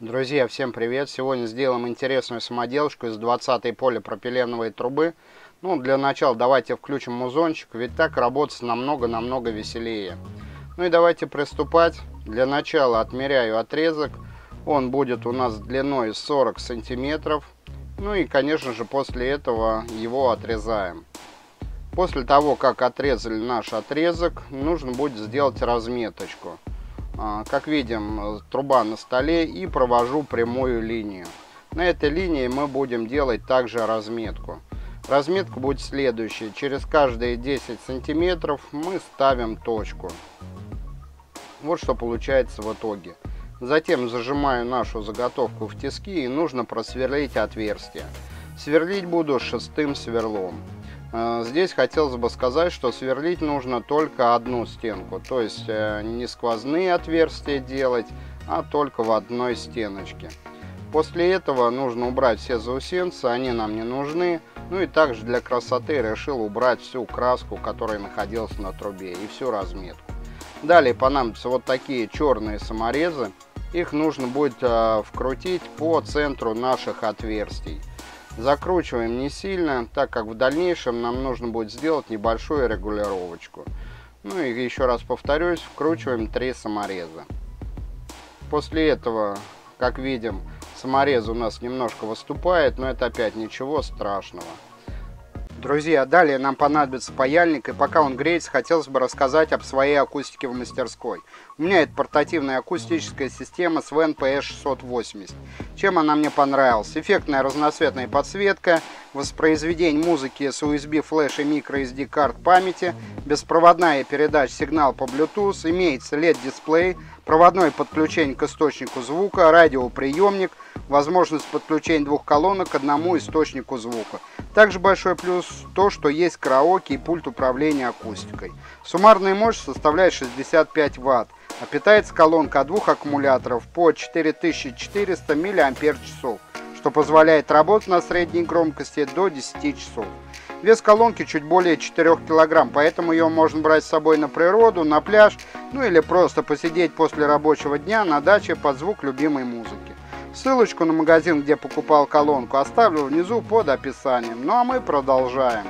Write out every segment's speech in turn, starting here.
Друзья, всем привет! Сегодня сделаем интересную самоделочку из 20-й полипропиленовой трубы. Для начала давайте включим музончик, ведь так работать намного веселее. И давайте приступать. Для начала отмеряю отрезок. Он будет у нас длиной 40 сантиметров. И, конечно же, после этого его отрезаем. После того, как отрезали наш отрезок, нужно будет сделать разметочку. Как видим, труба на столе, и провожу прямую линию. На этой линии мы будем делать также разметку. Разметка будет следующая. Через каждые 10 сантиметров мы ставим точку. Вот что получается в итоге. Затем зажимаю нашу заготовку в тиски, и нужно просверлить отверстие. Сверлить буду шестым сверлом. Здесь хотелось бы сказать, что сверлить нужно только одну стенку, то есть не сквозные отверстия делать, а только в одной стеночке. После этого нужно убрать все заусенцы, они нам не нужны. И также для красоты решил убрать всю краску, которая находилась на трубе, и всю разметку. Далее понадобятся вот такие черные саморезы. Их нужно будет вкрутить по центру наших отверстий. Закручиваем не сильно, так как в дальнейшем нам нужно будет сделать небольшую регулировочку. И еще раз повторюсь, вкручиваем 3 самореза. После этого, как видим, саморез у нас немножко выступает, но это опять ничего страшного. Друзья, далее нам понадобится паяльник, и пока он греется, хотелось бы рассказать об своей акустике в мастерской. У меня это портативная акустическая система Sven PS680. Чем она мне понравилась? Эффектная разноцветная подсветка, воспроизведение музыки с USB, флеш и microSD карт памяти, беспроводная передача сигнал по Bluetooth, имеется LED-дисплей, проводное подключение к источнику звука, радиоприемник, возможность подключения 2 колонок к одному источнику звука. Также большой плюс то, что есть караоке и пульт управления акустикой. Суммарная мощность составляет 65 Вт, а питается колонка от 2 аккумуляторов по 4400 мАч, что позволяет работать на средней громкости до 10 часов. Вес колонки чуть более 4 кг, поэтому ее можно брать с собой на природу, на пляж, или просто посидеть после рабочего дня на даче под звук любимой музыки. Ссылочку на магазин, где покупал колонку, оставлю внизу под описанием. А мы продолжаем.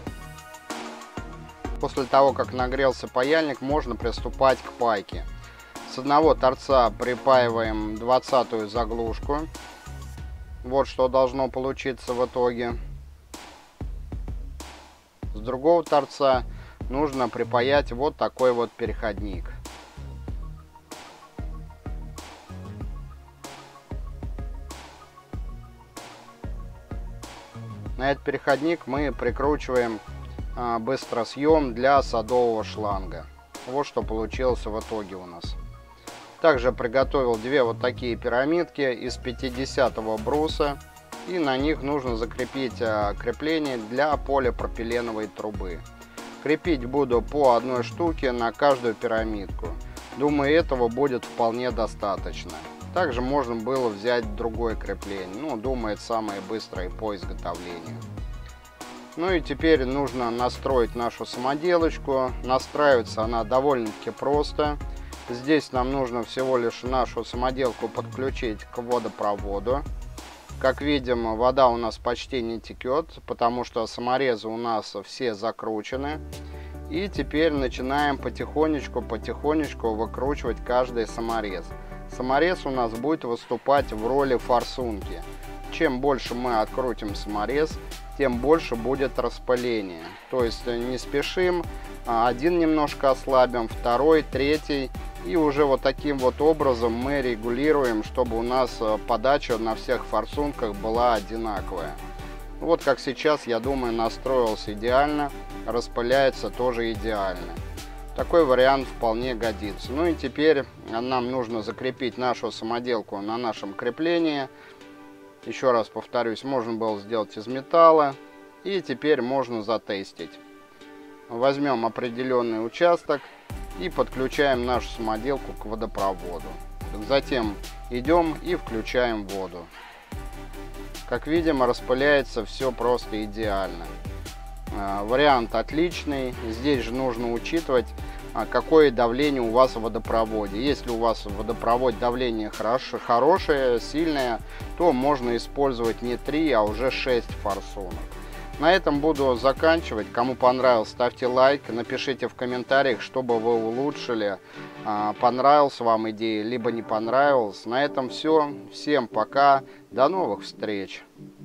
После того, как нагрелся паяльник, можно приступать к пайке. С одного торца припаиваем 20-ю заглушку. Вот что должно получиться в итоге. С другого торца нужно припаять вот такой вот переходник. На этот переходник мы прикручиваем быстросъем для садового шланга. Вот что получилось в итоге у нас. Также приготовил 2 вот такие пирамидки из 50-го бруса. И на них нужно закрепить крепление для полипропиленовой трубы. Крепить буду по одной штуке на каждую пирамидку. Думаю, этого будет вполне достаточно. Также можно было взять другое крепление. Думаю, это самое быстрое по изготовлению. И теперь нужно настроить нашу самоделочку. Настраивается она довольно-таки просто. Здесь нам нужно всего лишь нашу самоделку подключить к водопроводу. Как видим, вода у нас почти не текет, потому что саморезы у нас все закручены. И теперь начинаем потихонечку выкручивать каждый саморез. Саморез у нас будет выступать в роли форсунки. Чем больше мы открутим саморез, тем больше будет распыление. То есть не спешим, один немножко ослабим, второй, третий. И уже вот таким вот образом мы регулируем, чтобы у нас подача на всех форсунках была одинаковая. Вот как сейчас, я думаю, настроился идеально, распыляется тоже идеально. Такой вариант вполне годится. И теперь нам нужно закрепить нашу самоделку на нашем креплении. Еще раз повторюсь, можно было сделать из металла. И теперь можно затестить. Возьмем определенный участок и подключаем нашу самоделку к водопроводу. Затем идем и включаем воду. Как видим, распыляется все просто идеально. Вариант отличный. Здесь же нужно учитывать какое давление у вас в водопроводе. Если у вас в водопроводе давление хорошее, сильное, то можно использовать не 3, а уже 6 форсунок. На этом буду заканчивать. Кому понравилось, ставьте лайк, напишите в комментариях, чтобы вы улучшили, понравилась вам идея, либо не понравилась. На этом все. Всем пока, до новых встреч.